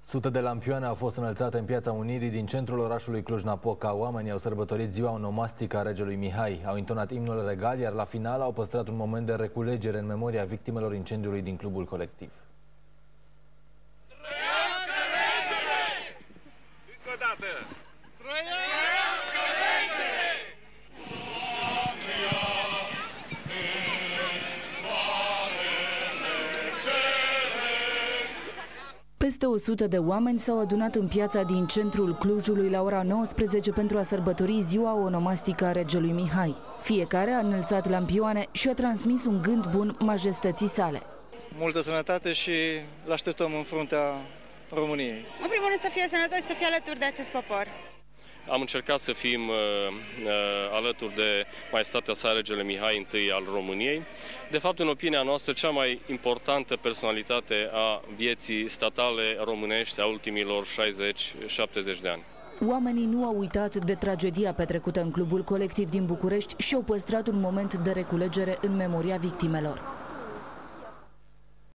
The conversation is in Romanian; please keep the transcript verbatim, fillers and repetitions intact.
Sute de lampioane au fost înălțate în Piața Unirii din centrul orașului Cluj-Napoca. Oamenii au sărbătorit ziua onomastică a regelui Mihai. Au intonat imnul regal, iar la final au păstrat un moment de reculegere în memoria victimelor incendiului din clubul colectiv. Trăiască regele! Încă o dată! Trăiască regele! Peste o sută de oameni s-au adunat în piața din centrul Clujului la ora nouăsprezece pentru a sărbători ziua onomastică a regelui Mihai. Fiecare a înălțat lampioane și a transmis un gând bun majestății sale. Multă sănătate și îl așteptăm în fruntea României. În primul rând să fie sănătos și să fie alături de acest popor. Am încercat să fim uh, uh, alături de maestatea sa, regele Mihai I al României. De fapt, în opinia noastră, cea mai importantă personalitate a vieții statale românești a ultimilor șaizeci șaptezeci de ani. Oamenii nu au uitat de tragedia petrecută în clubul colectiv din București și au păstrat un moment de reculegere în memoria victimelor.